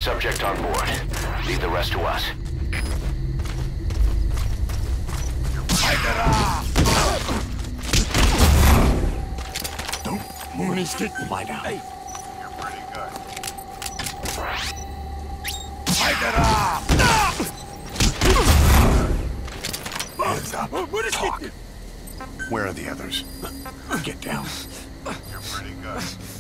Subject on board. Leave the rest to us. Mooney stick. Lie down. Hey. You're pretty good. Hands up. Talk. Where are the others? Get down. You're pretty good.